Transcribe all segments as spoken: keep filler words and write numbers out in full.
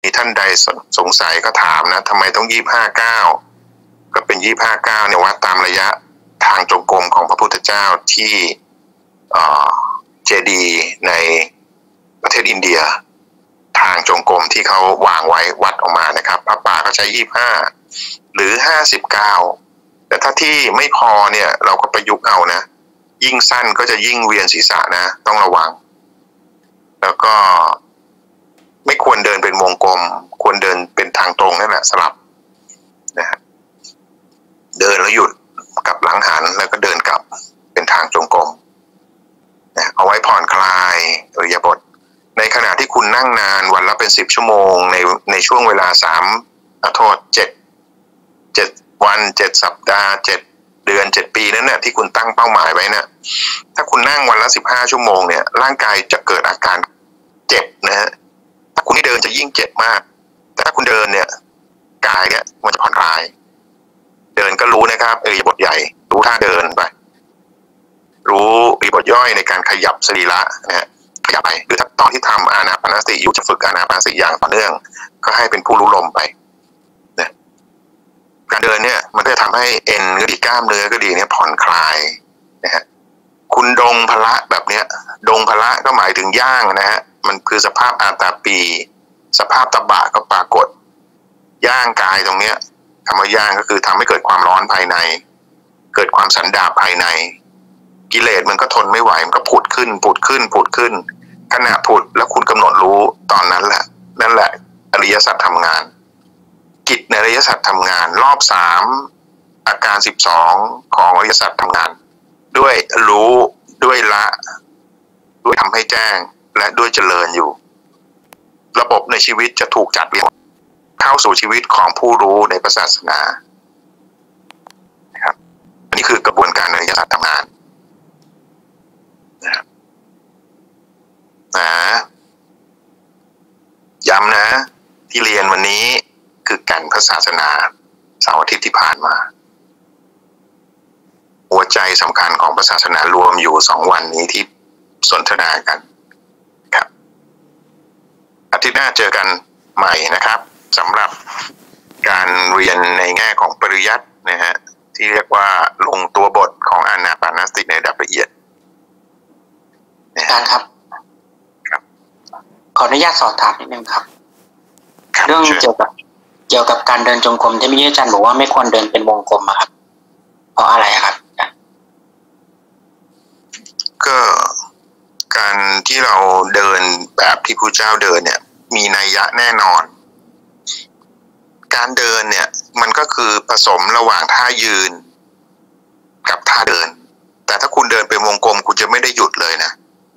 ท่านใดสงสัยก็ถามนะทำไมต้องยี่สิบห้าก้าวก็เป็นยี่สิบห้าก้าวเนี่ยวัดตามระยะทางจงกรมของพระพุทธเจ้าที่เจดีย์ในประเทศอินเดียทางจงกรมที่เขาวางไว้วัดออกมานะครับพระป่าเขาใช้ยี่สิบห้าหรือห้าสิบเก้าแต่ถ้าที่ไม่พอเนี่ยเราก็ประยุกต์เอานะยิ่งสั้นก็จะยิ่งเวียนศีรษะนะต้องระวังแล้วก็ไม่ควรเดินเป็นวงกลมควรเดินเป็นทางตรงนั่นแหละสลับนะฮะเดินแล้วหยุดกลับหลังหันแล้วก็เดินกลับเป็นทางจงกรมนะเอาไว้ผ่อนคลายอิริยาบถในขณะที่คุณนั่งนานวันละเป็นสิบชั่วโมงในในช่วงเวลาสามโทษเจ็ดเจ็ดวันเจ็ดสัปดาห์เจ็ดเดือนเจ็ดปีนั้นเนี่ยที่คุณตั้งเป้าหมายไว้นะถ้าคุณนั่งวันละสิบห้าชั่วโมงเนี่ยร่างกายจะเกิดอาการเจ็บนะฮะถ้าคุณไม่เดินจะยิ่งเจ็บมากแต่ถ้าคุณเดินเนี่ยกายเนี่ยมันจะผ่อนคลายเดินก็รู้นะครับอิริยาบถใหญ่รู้ท่าเดินไปรู้อิริยาบถย่อยในการขยับสรีระนะฮะขยับไปหรือถ้าตอนที่ทำอานาปานสติอยู่จะฝึกอานาปานสติอย่างต่อเนื่องก็ให้เป็นผู้รู้ลมไปนะการเดินเนี่ยมันก็จะทำให้เอ็นก็ดีกล้ามเนื้อก็ดีเนี่ยผ่อนคลายนะฮะคุณดงพละแบบเนี้ยดงพละก็หมายถึงย่างนะฮะมันคือสภาพอาตาปีสภาพตบะก็ปรากฏย่างกายตรงเนี้ยคำว่าย่างก็คือทำให้เกิดความร้อนภายในเกิดความสันดาปภายในกิเลสมันก็ทนไม่ไหวมันก็ผุดขึ้นผุดขึ้นผุดขึ้นขณะผุดแล้วคุณกำหนดรู้ตอนนั้นแหละนั่นแหละอริยสัจทำงานจิตในอริยสัจทำงานรอบสามอาการสิบสองของอริยสัจทำงานด้วยรู้ด้วยละด้วยทำให้แจ้งและด้วยเจริญอยู่ระบบในชีวิตจะถูกจัดเรียงเข้าสู่ชีวิตของผู้รู้ในศาสนานะครับอันนี้คือกระบวนการอริยสัจทำงานนะครับนะย้ำนะที่เรียนวันนี้คือแก่นพระศาสนาเสาร์อาทิตย์ที่ผ่านมาหัวใจสำคัญของพระศาสนารวมอยู่สองวันนี้ที่สนทนากันครับอาทิตย์หน้าเจอกันใหม่นะครับสำหรับการเรียนในแง่ของปริยัตินะฮะที่เรียกว่าลงตัวบทของอานาปานสติในระดับละเอียดอาจารย์ครับครับขออนุญาตสอบถามนิดนึงครับเรื่องเกี่ยวกับเกี่ยวกับการเดินจงกรมที่พี่อาจารย์บอกว่าไม่ควรเดินเป็นวงกลมอะครับเพราะอะไรครับก็การที่เราเดินแบบที่พระเจ้าเดินเนี่ยมีนัยยะแน่นอนการเดินเนี่ยมันก็คือผสมระหว่างท่ายืนกับท่าเดินแต่ถ้าคุณเดินเป็นวงกลมคุณจะไม่ได้หยุดเลยนะ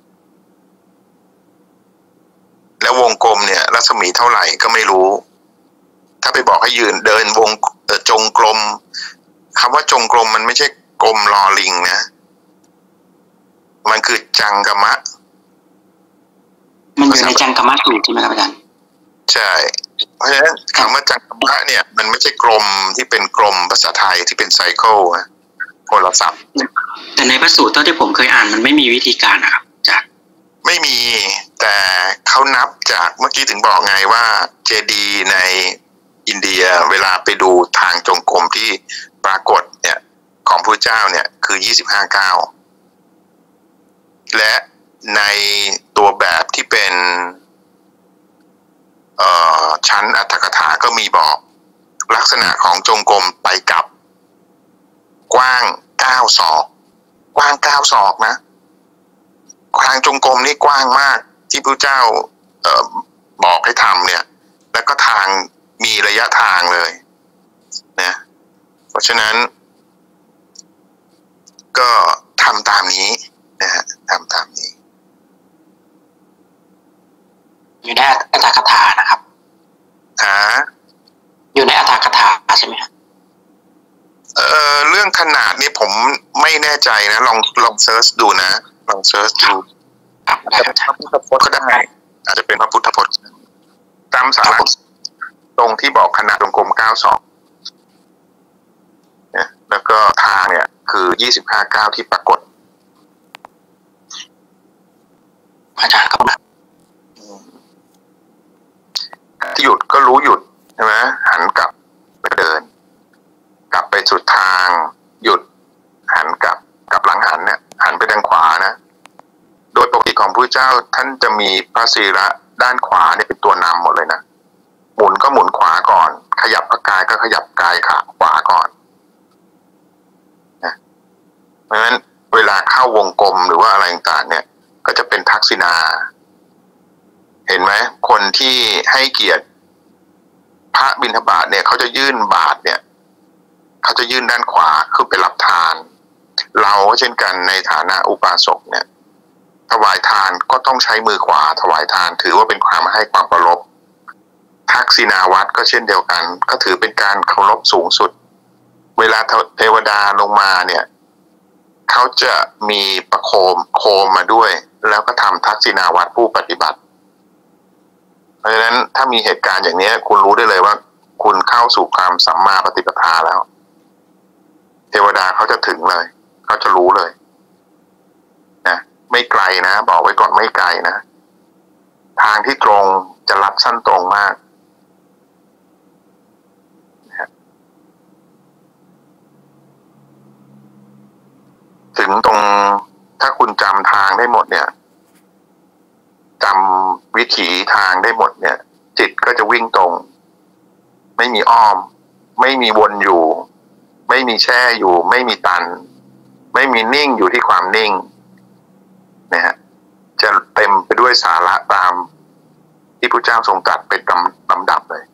แล้ววงกลมเนี่ยรัศมีเท่าไหร่ก็ไม่รู้ถ้าไปบอกให้ยืนเดินวงจงกรมคำว่าจงกรมมันไม่ใช่กลมลอลิงนะมันคือจังกมะมันอยู่ในจังกมะสูตรใช่ไหมครับอาจารย์ใช่เพราะฉะนั้นคำว่าจังกมะเนี่ยมันไม่ใช่กลมที่เป็นกลมภาษาไทยที่เป็นไซเคิลนะคนละศัพท์แต่ในพระสูตรเท่าที่ผมเคยอ่านมันไม่มีวิธีการนะครับอาจารย์ไม่มีแต่เขานับจากเมื่อกี้ถึงบอกไงว่าเจดีย์ในอินเดียเวลาไปดูทางจงกรมที่ปรากฏเนี่ยของพระเจ้าเนี่ยคือยี่สิบห้าก้าวและในตัวแบบที่เป็นชั้นอัตถกถาก็มีบอกลักษณะของจงกรมไปกลับกว้างเก้าศอกกว้างเก้าศอกนะทางจงกรมนี่กว้างมากที่พระเจ้าเอ่อบอกให้ทำเนี่ยแล้วก็ทางมีระยะทางเลยนะเพราะฉะนั้นก็ทำตามนี้นะฮะทำตามนี้อยู่ในอัตถกถานะครับหาอยู่ในอัตถกถาใช่ไหมครับเอ่อเรื่องขนาดนี้ผมไม่แน่ใจนะลองลองเซิร์ชดูนะลองเซิร์ชดูอาจจะเป็นพระพุทธพจน์ก็ได้อาจจะเป็นพระพุทธพจน์ตามสาระตรงที่บอกขนาดวงกลมเก้าศอกเนี่ยแล้วก็ทางเนี่ยคือยี่สิบห้าก้าวที่ปรากฏอาจารย์ครับที่อยู่ก็รู้หยุดใช่ไหมหันกลับไปเดินกลับไปสุดทางหยุดหันกลับกลับหลังหันเนี่ยหันไปทางขวานะโดยปกติของพระเจ้าท่านจะมีพระศีระด้านขวาเนี่ยเป็นตัวนำหมดเลยนะหมุนก็หมุนขวาก่อนขยับพระกายก็ขยับกายขาขวาก่อนนะเพราะฉะนั้นเวลาเข้าวงกลมหรือว่าอะไรต่างๆเนี่ยก็จะเป็นทักษิณาเห็นไหมคนที่ให้เกียรติพระบิณฑบาตเนี่ยเขาจะยื่นบาตรเนี่ยเขาจะยื่นด้านขวาคือไปรับทานเราเช่นกันในฐานะอุบาสกเนี่ยถวายทานก็ต้องใช้มือขวาถวายทานถือว่าเป็นความให้ความเคารพทักษิณาวัตรก็เช่นเดียวกันก็ถือเป็นการเคารพสูงสุดเวลาเทวดาลงมาเนี่ยเขาจะมีประโคมโคมมาด้วยแล้วก็ทำทักษิณาวัตรผู้ปฏิบัติเพราะฉะนั้นถ้ามีเหตุการณ์อย่างนี้คุณรู้ได้เลยว่าคุณเข้าสู่ความสัมมาปฏิปทาแล้วเทวดาเขาจะถึงเลยเขาจะรู้เลยนะไม่ไกลนะบอกไว้ก่อนไม่ไกลนะทางที่ตรงจะลัดสั้นตรงมากนะถึงตรงถ้าคุณจำทางได้หมดเนี่ยจำวิถีทางได้หมดเนี่ยจิตก็จะวิ่งตรงไม่มีอ้อมไม่มีวนอยู่ไม่มีแช่อยู่ไม่มีตันไม่มีนิ่งอยู่ที่ความนิ่งนะฮะจะเต็มไปด้วยสาระตามที่พระเจ้าทรงตรัสเป็นลำดับเลย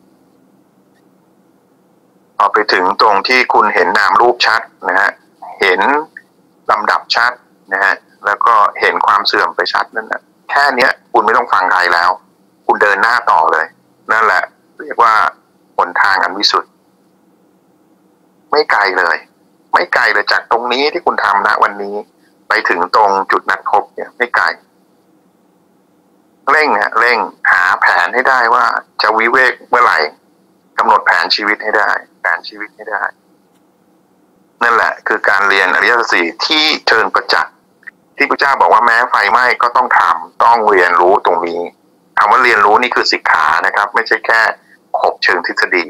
พอไปถึงตรงที่คุณเห็นนามรูปชัดนะฮะเห็นลำดับชัดนะฮะแล้วก็เห็นความเสื่อมไปชัดนั่นแหละแค่เนี้ยคุณไม่ต้องฟังใครแล้วคุณเดินหน้าต่อเลยนั่นแหละเรียกว่าหนทางอันวิสุทธิ์ไม่ไกลเลยไม่ไกลเลยจากตรงนี้ที่คุณทำนะวันนี้ไปถึงตรงจุดนัดพบเนี่ยไม่ไกลเร่งฮะเร่งหาแผนให้ได้ว่าจะวิเวกเมื่อไหร่กำหนดแผนชีวิตให้ได้แผนชีวิตให้ได้นั่นแหละคือการเรียนอริยสัจสี่ที่เชิงประจักษ์ที่พระเจ้าบอกว่าแม้ไฟไหม้ก็ต้องทำต้องเรียนรู้ตรงนี้คำว่าเรียนรู้นี่คือศิกขานะครับไม่ใช่แค่ขบเชิงทฤษฎี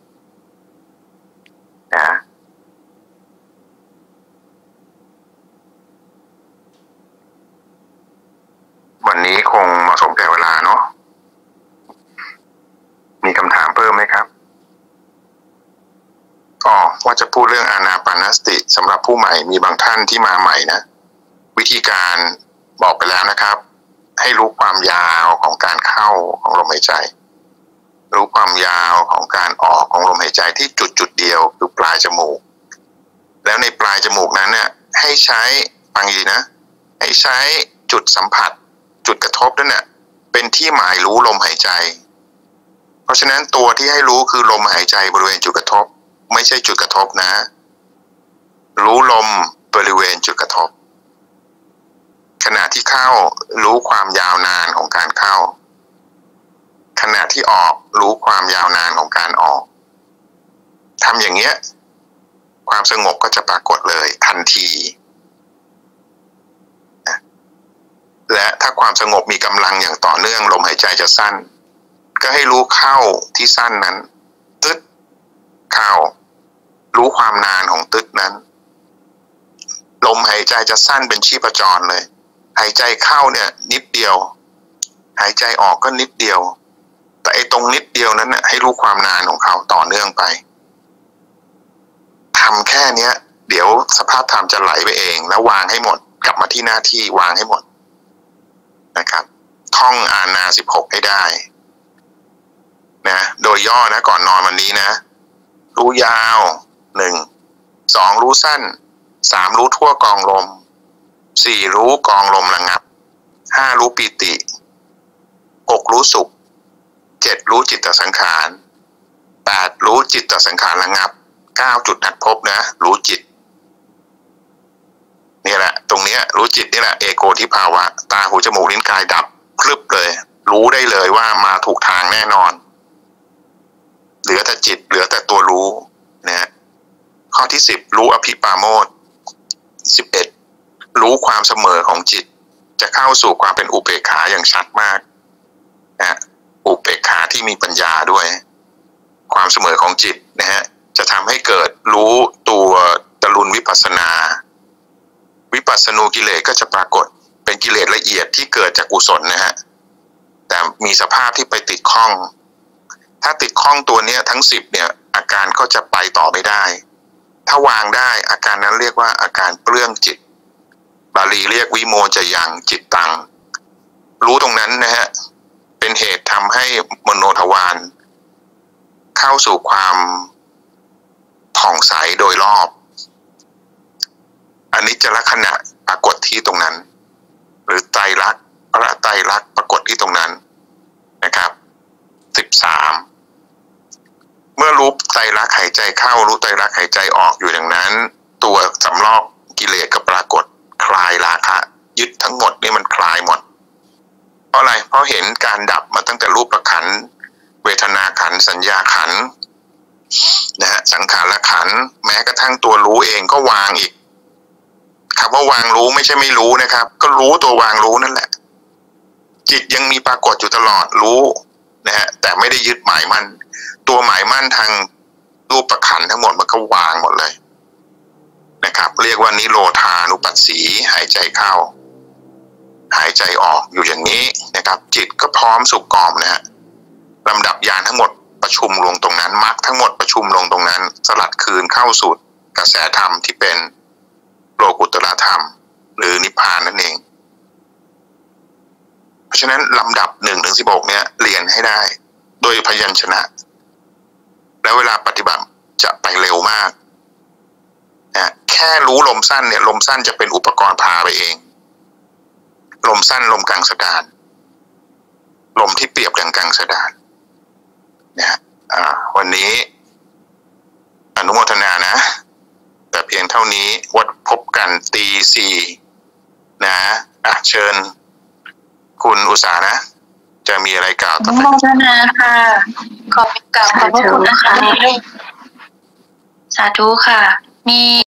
นะวันนี้คงเหมาะสมแก่เวลาเนาะมีคำถามเพิ่มไหมครับอ๋อว่าจะพูดเรื่องอานาปานสติสำหรับผู้ใหม่มีบางท่านที่มาใหม่นะวิธีการบอกไปแล้วนะครับให้รู้ความยาวของการเข้าของลมหายใจรู้ความยาวของการออกของลมหายใจที่จุดจุดเดียวคือปลายจมูกแล้วในปลายจมูกนั้นเนี่ยให้ใช้ฟังดีนะให้ใช้จุดสัมผัสจุดกระทบนั่นน่ะเป็นที่หมายรู้ลมหายใจเพราะฉะนั้นตัวที่ให้รู้คือลมหายใจบริเวณจุดกระทบไม่ใช่จุดกระทบนะรู้ลมบริเวณจุดกระทบขณะที่เข้ารู้ความยาวนานของการเข้าขณะที่ออกรู้ความยาวนานของการออกทำอย่างเงี้ยความสงบก็จะปรากฏเลยทันทีและถ้าความสงบมีกำลังอย่างต่อเนื่องลมหายใจจะสั้นก็ให้รู้เข้าที่สั้นนั้นตึ๊ดเข้ารู้ความนานของตึ๊ดนั้นลมหายใจจะสั้นเป็นชีพจรเลยหายใจเข้าเนี่ยนิดเดียวหายใจออกก็นิดเดียวแต่ไอ้ตรงนิดเดียวนั้นน่ะให้รู้ความนานของเขาต่อเนื่องไปทำแค่เนี้ยเดี๋ยวสภาพธรรมจะไหลไปเองแล้ววางให้หมดกลับมาที่หน้าที่วางให้หมดนะครับท่องอานาสิบหกให้ได้นะโดยย่อนะก่อนนอนวันนี้นะรู้ยาวหนึ่งสองรู้สั้นสามรู้ทั่วกองลมสี่รู้กองลมระงับห้ารู้ปีติหกรู้สุขเจ็ดรู้จิตตสังขารแปดรู้จิตตสังขารระงับเก้าจุดนัดพบนะรู้จิตนี่แหละตรงเนี้ยรู้จิตนี่แหละเอโกทิภาวะตาหูจมูกลิ้นกายดับพลึบเลยรู้ได้เลยว่ามาถูกทางแน่นอนเหลือแต่จิตเหลือแต่ตัวรู้นะข้อที่สิบรู้อภิปาโมทย์สิบเอ็ดรู้ความเสมอของจิตจะเข้าสู่ความเป็นอุเบกขาอย่างชัดมากนะอุเบกขาที่มีปัญญาด้วยความเสมอของจิตนะฮะจะทำให้เกิดรู้ตัวตะลุนวิปัสสนาวิปัสสนูกิเลสก็จะปรากฏเป็นกิเลสละเอียดที่เกิดจากกุศลนะฮะแต่มีสภาพที่ไปติดข้องถ้าติดข้องตัวเนี้ยทั้งสิบเนี่ยอาการก็จะไปต่อไม่ได้ถ้าวางได้อาการนั้นเรียกว่าอาการเปลื้องจิตบาลีเรียกวิโมจยังจิตตังรู้ตรงนั้นนะฮะเป็นเหตุทำให้มโนทวารเข้าสู่ความผ่องใสโดยรอบอนิจจลักษณะปรากฏที่ตรงนั้นหรือไตรลักษณ์พระไตรลักษณ์ปรากฏที่ตรงนั้นนะครับสิบสามเมื่อรู้ไตรลักษณ์หายใจเข้ารู้ไตรลักษณ์หายใจออกอยู่อย่างนั้นตัวสำลอกกิเลสก็ปรากฏคลายราคะยึดทั้งหมดนี่มันคลายหมดเพราะอะไรเพราะเห็นการดับมาตั้งแต่รูปขันธ์เวทนาขันธ์สัญญาขันธ์นะฮะสังขารขันธ์แม้กระทั่งตัวรู้เองก็วางอีกคำว่าวางรู้ไม่ใช่ไม่รู้นะครับก็รู้ตัววางรู้นั่นแหละจิตยังมีปรากฏอยู่ตลอดรู้นะฮะแต่ไม่ได้ยึดหมายมั่นตัวหมายมั่นทางรูปขันธ์ทั้งหมดมันก็วางหมดเลยนะครับเรียกว่านิโรธานุปัสสีหายใจเข้าหายใจออกอยู่อย่างนี้นะครับจิตก็พร้อมสุกกอมนะฮะลำดับญาณทั้งหมดประชุมลงตรงนั้นมรรคทั้งหมดประชุมลงตรงนั้นสลัดคืนเข้าสู่กระแสธรรมที่เป็นโลกุตตรธรรมหรือนิพพานนั่นเองเพราะฉะนั้นลำดับหนึ่งถึงสิบหกเนี่ยเรียนให้ได้โดยพยัญชนะแล้วเวลาปฏิบัติจะไปเร็วมากนะแค่รู้ลมสั้นเนี่ยลมสั้นจะเป็นอุปกรณ์พาไปเองลมสั้นลมกลางสะดานลมที่เปรียบดังกลางสะดานนะอ่าวันนี้อนุโมทนานะแต่เพียงเท่านี้วัดพบกันตีสี่นะอ่ะเชิญคุณอุษานะจะมีอะไรกล่าวต่อไปอนุโมทนาค่ะขอบกราบขอบพระคุณนะคะสาธุค่ะมี